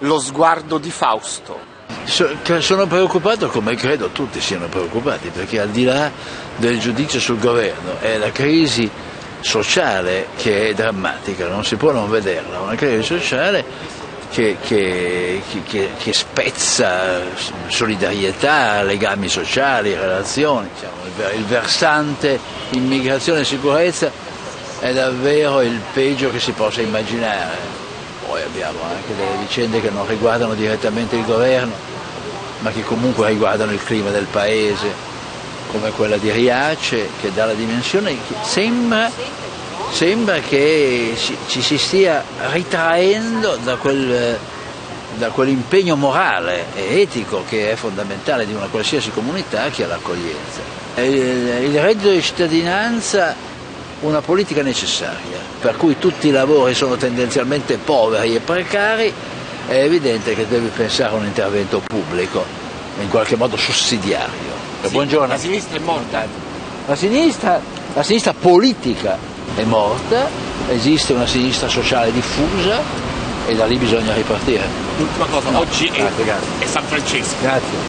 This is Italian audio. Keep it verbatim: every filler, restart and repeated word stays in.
lo sguardo di Fausto. Sono preoccupato come credo tutti siano preoccupati, perché al di là del giudizio sul governo è la crisi sociale che è drammatica, non si può non vederla, una crisi sociale che, che, che, che spezza solidarietà, legami sociali, relazioni. Diciamo, il versante immigrazione e sicurezza è davvero il peggio che si possa immaginare. Poi abbiamo anche delle vicende che non riguardano direttamente il governo, ma che comunque riguardano il clima del paese, come quella di Riace, che dà la dimensione che sembra, sembra che ci si stia ritraendo da quel, da quell'impegno morale e etico che è fondamentale di una qualsiasi comunità, che è l'accoglienza. Il, il reddito di cittadinanza, una politica necessaria, per cui tutti i lavori sono tendenzialmente poveri e precari, è evidente che deve pensare a un intervento pubblico, in qualche modo sussidiario. Sì, buongiorno. La sinistra è morta? La sinistra, la sinistra politica è morta, esiste una sinistra sociale diffusa e da lì bisogna ripartire. L'ultima cosa, no, oggi grazie, è, grazie. è San Francesco. Grazie.